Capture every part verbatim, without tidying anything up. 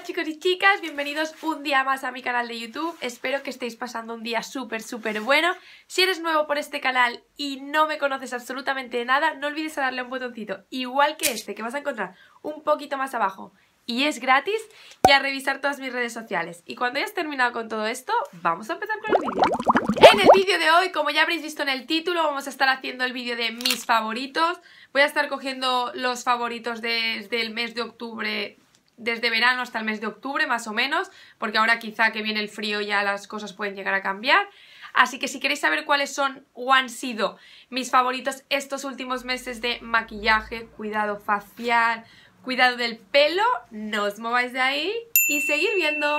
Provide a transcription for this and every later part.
chicos y chicas, bienvenidos un día más a mi canal de YouTube. Espero que estéis pasando un día súper súper bueno. Si eres nuevo por este canal y no me conoces absolutamente nada, no olvides darle un botoncito igual que este que vas a encontrar un poquito más abajo y es gratis, y a revisar todas mis redes sociales. Y cuando hayas terminado con todo esto, vamos a empezar con el vídeo. En el vídeo de hoy, como ya habréis visto en el título, vamos a estar haciendo el vídeo de mis favoritos. Voy a estar cogiendo los favoritos desde el mes de octubre, desde verano hasta el mes de octubre más o menos, porque ahora quizá que viene el frío ya las cosas pueden llegar a cambiar. Así que si queréis saber cuáles son o han sido mis favoritos estos últimos meses de maquillaje, cuidado facial, cuidado del pelo, no os mováis de ahí y seguir viendo.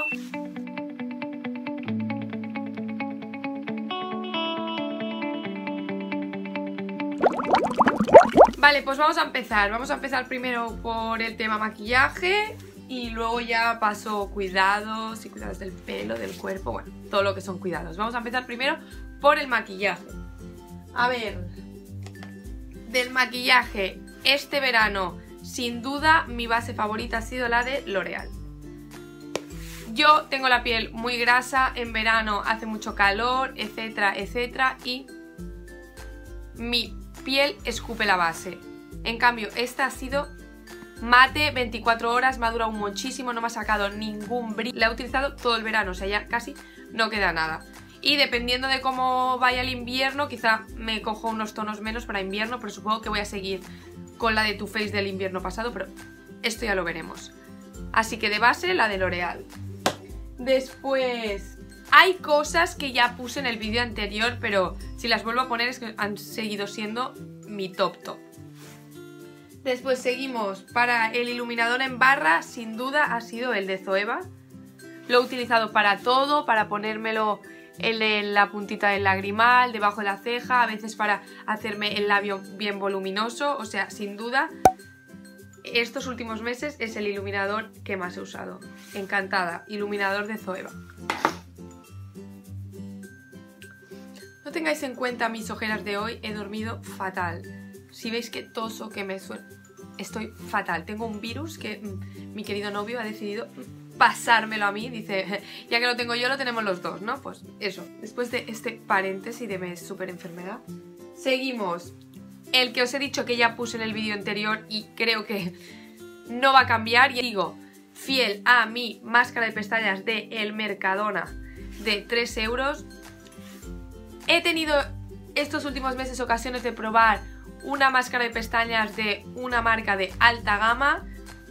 Vale, pues vamos a empezar. Vamos a empezar primero por el tema maquillaje y luego ya paso cuidados y cuidados del pelo, del cuerpo, bueno, todo lo que son cuidados. Vamos a empezar primero por el maquillaje. A ver, del maquillaje, este verano, sin duda, mi base favorita ha sido la de L'Oreal. Yo tengo la piel muy grasa, en verano hace mucho calor, etcétera, etcétera, y mi piel escupe la base. En cambio, esta ha sido mate, veinticuatro horas, me ha durado muchísimo, no me ha sacado ningún brillo. La he utilizado todo el verano, o sea, ya casi no queda nada. Y dependiendo de cómo vaya el invierno, quizá me cojo unos tonos menos para invierno, pero supongo que voy a seguir con la de Too Faced del invierno pasado, pero esto ya lo veremos. Así que de base, la de L'Oreal. Después, hay cosas que ya puse en el vídeo anterior, pero si las vuelvo a poner es que han seguido siendo mi top top. Después seguimos para el iluminador en barra, sin duda ha sido el de Zoeva. Lo he utilizado para todo, para ponérmelo en la puntita del lagrimal, debajo de la ceja, a veces para hacerme el labio bien voluminoso, o sea, sin duda, estos últimos meses es el iluminador que más he usado. Encantada, iluminador de Zoeva. No tengáis en cuenta mis ojeras de hoy, he dormido fatal. Si veis que toso, que me suena, estoy fatal. Tengo un virus que mmm, mi querido novio ha decidido pasármelo a mí. Dice, ya que lo tengo yo, lo tenemos los dos, ¿no? Pues eso, después de este paréntesis de mi súper enfermedad, seguimos. El que os he dicho que ya puse en el vídeo anterior y creo que no va a cambiar. Y digo, fiel a mi máscara de pestañas de El Mercadona de tres euros. He tenido estos últimos meses ocasiones de probar una máscara de pestañas de una marca de alta gama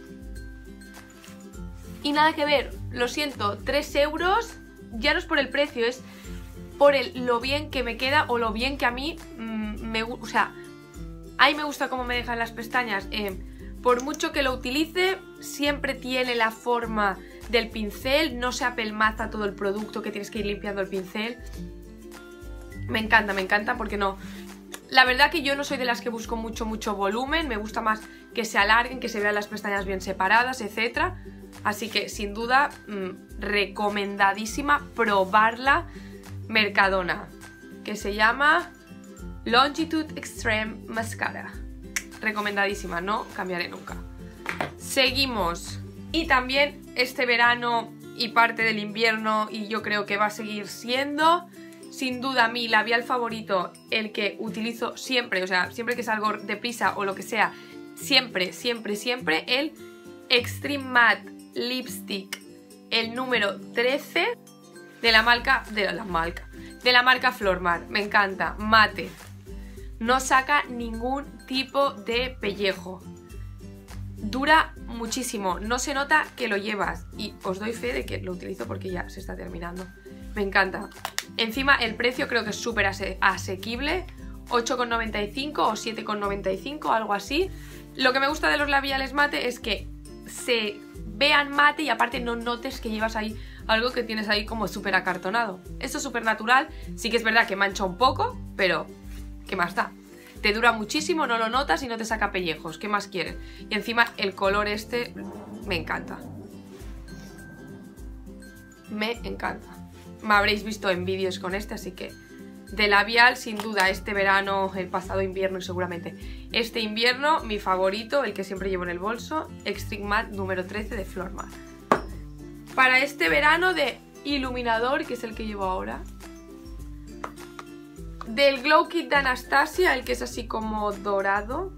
y nada que ver, lo siento, tres euros ya no es por el precio, es por el, lo bien que me queda o lo bien que a mí mmm, me gusta, o sea, a mí me gusta cómo me dejan las pestañas. Eh, por mucho que lo utilice, siempre tiene la forma del pincel, no se apelmaza todo el producto que tienes que ir limpiando el pincel. Me encanta, me encanta porque no... La verdad que yo no soy de las que busco mucho, mucho volumen. Me gusta más que se alarguen, que se vean las pestañas bien separadas, etcétera. Así que, sin duda, mmm, recomendadísima probarla. Mercadona, que se llama Longitude Extreme Mascara. Recomendadísima, no cambiaré nunca. Seguimos. Y también este verano y parte del invierno, y yo creo que va a seguir siendo... Sin duda, mi labial favorito, el que utilizo siempre, o sea, siempre que salgo deprisa o lo que sea, siempre, siempre, siempre, el Extreme Matte Lipstick, el número trece de la marca, de la marca, de la marca Flormar. Me encanta, mate. No saca ningún tipo de pellejo. Dura muchísimo, no se nota que lo llevas y os doy fe de que lo utilizo porque ya se está terminando. Me encanta. Encima el precio creo que es súper ase asequible, ocho con noventa y cinco o siete con noventa y cinco, algo así. Lo que me gusta de los labiales mate es que se vean mate y aparte no notes que llevas ahí algo que tienes ahí como súper acartonado. Esto es súper natural, sí que es verdad que mancha un poco, pero ¿qué más da? Te dura muchísimo, no lo notas y no te saca pellejos, ¿qué más quieres? Y encima el color este me encanta. Me encanta. Me habréis visto en vídeos con este, así que de labial, sin duda, este verano, el pasado invierno y seguramente este invierno, mi favorito, el que siempre llevo en el bolso, Extreme Matte número trece de Flormar. para este verano de iluminador, que es el que llevo ahora. Del Glow Kit de Anastasia, el que es así como dorado.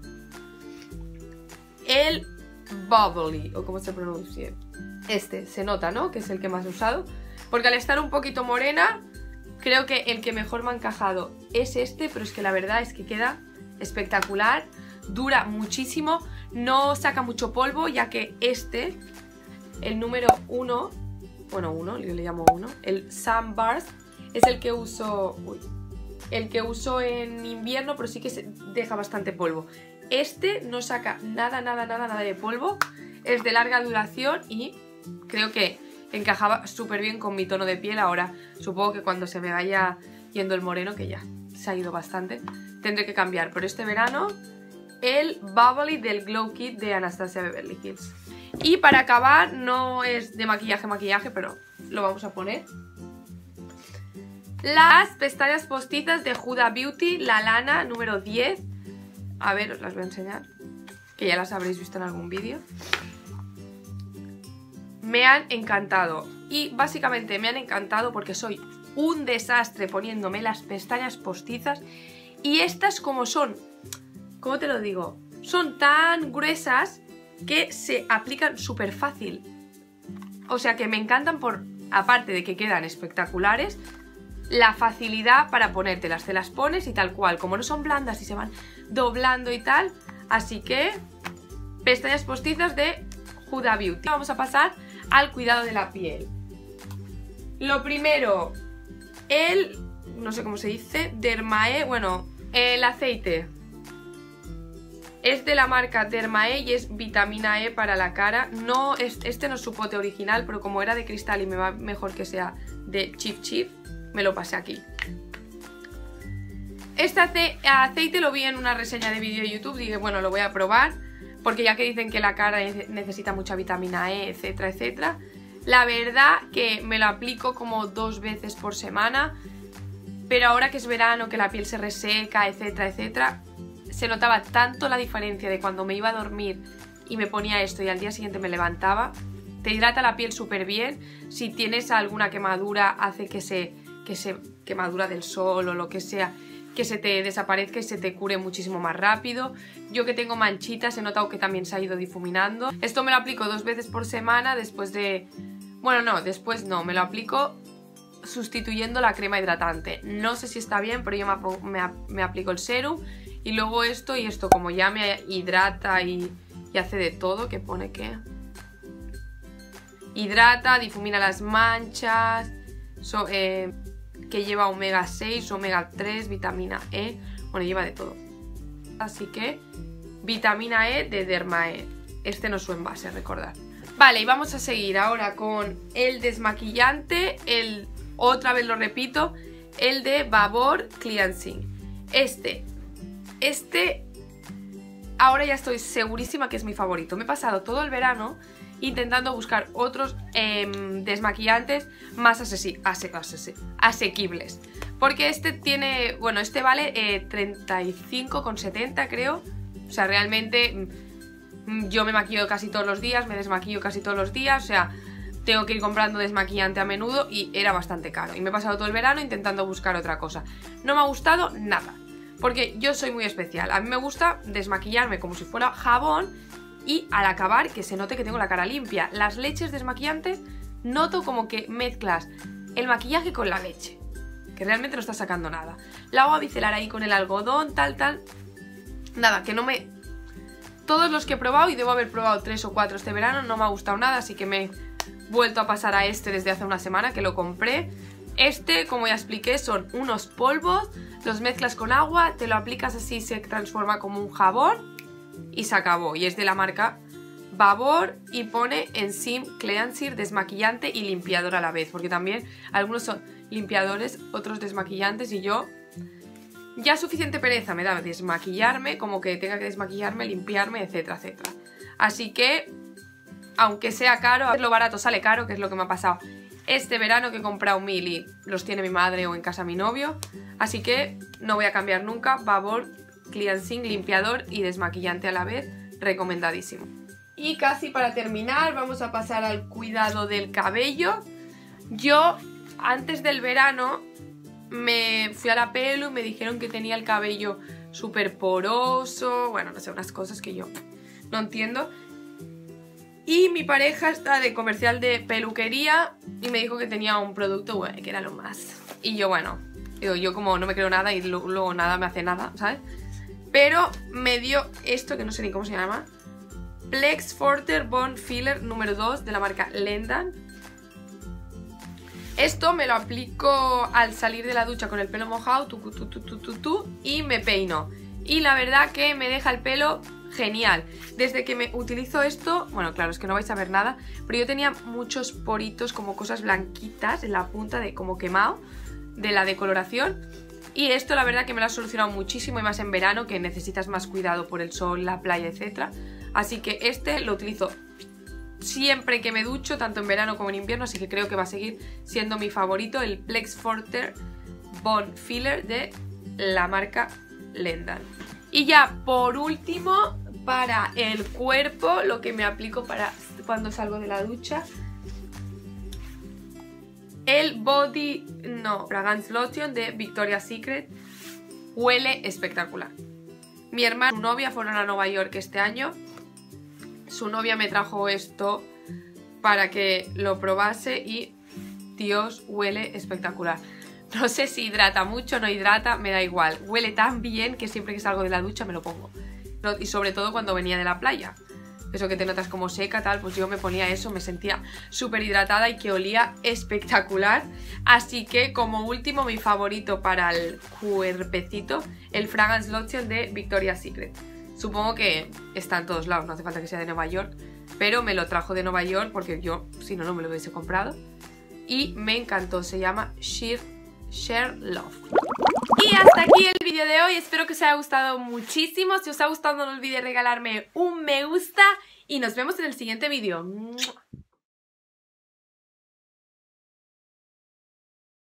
El Bubbly, o como se pronuncia. Este, se nota, ¿no? Que es el que más he usado. Porque al estar un poquito morena, creo que el que mejor me ha encajado es este, pero es que la verdad es que queda espectacular. Dura muchísimo, no saca mucho polvo, ya que este, el número uno, bueno, uno, yo le llamo uno, el Sunburst, es el que uso, uy, el que uso en invierno, pero sí que se deja bastante polvo. Este no saca nada, nada, nada, nada de polvo, es de larga duración y creo que encajaba súper bien con mi tono de piel. Ahora supongo que cuando se me vaya yendo el moreno, que ya se ha ido bastante, tendré que cambiar. Pero este verano, el Bubbly del Glow Kit de Anastasia Beverly Hills. Y para acabar, no es de maquillaje, maquillaje, pero lo vamos a poner. Las pestañas postizas de Huda Beauty, la lana número diez. A ver, os las voy a enseñar, que ya las habréis visto en algún vídeo. Me han encantado. Y básicamente me han encantado porque soy un desastre poniéndome las pestañas postizas. Y estas, como son, ¿cómo te lo digo? Son tan gruesas que se aplican súper fácil. O sea que me encantan por, aparte de que quedan espectaculares, la facilidad para ponértelas. Te las pones y tal cual, como no son blandas y se van doblando y tal. Así que, pestañas postizas de Huda Beauty. Vamos a pasar al cuidado de la piel. Lo primero, el, no sé cómo se dice, Dermae, bueno, el aceite. Es de la marca Dermae y es vitamina E para la cara. No es, este no es su pote original, pero como era de cristal y me va mejor que sea de Chip Chip, me lo pasé aquí. Este ace aceite lo vi en una reseña de vídeo de YouTube. Dije, bueno, lo voy a probar, porque ya que dicen que la cara necesita mucha vitamina E, etcétera, etcétera. La verdad que me lo aplico como dos veces por semana, pero ahora que es verano, que la piel se reseca, etcétera, etcétera, se notaba tanto la diferencia de cuando me iba a dormir y me ponía esto y al día siguiente me levantaba. Te hidrata la piel súper bien. Si tienes alguna quemadura, hace que se, que se quemadura del sol o lo que sea, que se te desaparezca y se te cure muchísimo más rápido. Yo que tengo manchitas he notado que también se ha ido difuminando. Esto me lo aplico dos veces por semana después de... Bueno, no, después no, me lo aplico sustituyendo la crema hidratante. No sé si está bien, pero yo me, me, me aplico el serum y luego esto, y esto como ya me hidrata y, y hace de todo, que pone que... hidrata, difumina las manchas, so, eh, que lleva omega seis, omega tres, vitamina E, bueno, lleva de todo. Así que, vitamina E de Dermae. Este no es su envase, recordad. Vale, y vamos a seguir ahora con el desmaquillante, el, otra vez lo repito, el de Babor Cleansing. Este, este, ahora ya estoy segurísima que es mi favorito. Me he pasado todo el verano intentando buscar otros eh, desmaquillantes más ase ase ase asequibles. Porque este tiene, bueno, este vale eh, treinta y cinco con setenta creo. O sea, realmente mm, yo me maquillo casi todos los días, me desmaquillo casi todos los días. O sea, tengo que ir comprando desmaquillante a menudo y era bastante caro. Y me he pasado todo el verano intentando buscar otra cosa. No me ha gustado nada. Porque yo soy muy especial. A mí me gusta desmaquillarme como si fuera jabón y al acabar que se note que tengo la cara limpia. Las leches desmaquillantes noto como que mezclas el maquillaje con la leche, que realmente no está sacando nada. La hago a bicelar ahí con el algodón, tal, tal. Nada, que no me... Todos los que he probado, y debo haber probado tres o cuatro este verano, no me ha gustado nada, así que me he vuelto a pasar a este desde hace una semana que lo compré. Este, como ya expliqué, son unos polvos, los mezclas con agua, te lo aplicas así, se transforma como un jabón y se acabó. Y es de la marca Babor y pone Enzym Cleansing, desmaquillante y limpiador a la vez, porque también algunos son limpiadores, otros desmaquillantes, y yo ya suficiente pereza me da desmaquillarme, como que tenga que desmaquillarme, limpiarme, etcétera, etcétera. Así que, aunque sea caro, lo barato sale caro, que es lo que me ha pasado este verano, que he comprado mil y los tiene mi madre o en casa mi novio. Así que no voy a cambiar nunca. Babor Cleansing, limpiador y desmaquillante a la vez, recomendadísimo. Y casi para terminar vamos a pasar al cuidado del cabello. Yo antes del verano me fui a la pelo y me dijeron que tenía el cabello súper poroso, bueno, no sé, unas cosas que yo no entiendo. Y mi pareja está de comercial de peluquería y me dijo que tenía un producto, bueno, que era lo más. Y yo, bueno, yo, yo como no me creo nada y luego, luego nada me hace nada, ¿sabes? Pero me dio esto, que no sé ni cómo se llama, Plex Forte Bond Filler número dos de la marca Lendan. Esto me lo aplico al salir de la ducha con el pelo mojado, tu, tu, tu, tu, tu, tu, y me peino. Y la verdad que me deja el pelo genial. Desde que me utilizo esto, bueno, claro, es que no vais a ver nada, pero yo tenía muchos poritos, como cosas blanquitas en la punta, de como quemado, de la decoloración. Y esto la verdad que me lo ha solucionado muchísimo, y más en verano, que necesitas más cuidado por el sol, la playa, etcétera. Así que este lo utilizo siempre que me ducho, tanto en verano como en invierno, así que creo que va a seguir siendo mi favorito, el Plex Forte Bond Filler de la marca Lendan. Y ya por último, para el cuerpo, lo que me aplico para cuando salgo de la ducha, el Body no Fragrance Lotion de Victoria's Secret. Huele espectacular. Mi hermana y su novia fueron a Nueva York este año. Su novia me trajo esto para que lo probase y, Dios, huele espectacular. No sé si hidrata mucho o no hidrata, me da igual. Huele tan bien que siempre que salgo de la ducha me lo pongo. Y sobre todo cuando venía de la playa. Eso que te notas como seca, tal, pues yo me ponía eso, me sentía súper hidratada y que olía espectacular. Así que como último, mi favorito para el cuerpecito, el Fragrance Lotion de Victoria's Secret. Supongo que está en todos lados, no hace falta que sea de Nueva York, pero me lo trajo de Nueva York porque yo, si no, no me lo hubiese comprado. Y me encantó, se llama Sheer, Share Love. Y hasta aquí el vídeo de hoy, espero que os haya gustado muchísimo. Si os ha gustado no olvidéis regalarme un me gusta y nos vemos en el siguiente vídeo.